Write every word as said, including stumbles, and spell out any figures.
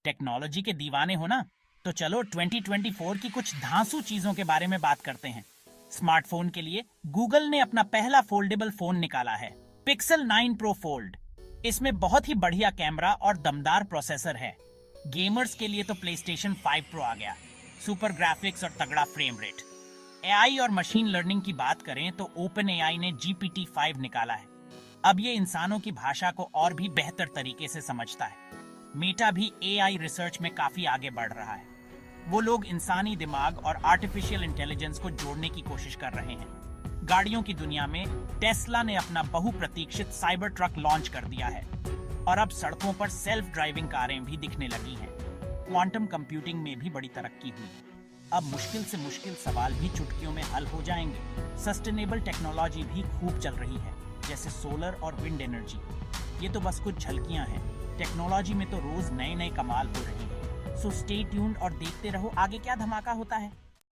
Technology के दीवाने हो ना, तो चलो ट्वेंटी ट्वेंटी फोर की कुछ धांसू चीजों के बारे में बात करते हैं। स्मार्टफोन के लिए गूगल ने अपना पहला फोल्डेबल फोन निकाला है, पिक्सल नाइन प्रो फोल्ड। इसमें बहुत ही बढ़िया कैमरा और दमदार प्रोसेसर है। गेमर्स के लिए तो प्लेस्टेशन फाइव प्रो आ गया, सुपर ग्राफिक्स और तगड़ा फ्रेम रेट। एआई और मशीन लर्निंग की बात करें तो ओपन एआई ने जी पी टी फाइव निकाला है। अब ये इंसानों की भाषा को और भी बेहतर तरीके से समझता है। मेटा भी एआई रिसर्च में काफी आगे बढ़ रहा है। वो लोग इंसानी दिमाग और आर्टिफिशियल इंटेलिजेंस को जोड़ने की कोशिश कर रहे हैं। गाड़ियों की दुनिया में टेस्ला ने अपना बहुप्रतीक्षित साइबर ट्रक लॉन्च कर दिया है और अब सड़कों पर सेल्फ ड्राइविंग कारें भी दिखने लगी हैं। क्वांटम कंप्यूटिंग में भी बड़ी तरक्की हुई है। अब मुश्किल से मुश्किल सवाल भी चुटकियों में हल हो जाएंगे। सस्टेनेबल टेक्नोलॉजी भी खूब चल रही है, जैसे सोलर और विंड एनर्जी। ये तो बस कुछ झलकियां हैं। टेक्नोलॉजी में तो रोज नए नए कमाल हो रहे हैं। सो स्टे ट्यून्ड और देखते रहो आगे क्या धमाका होता है।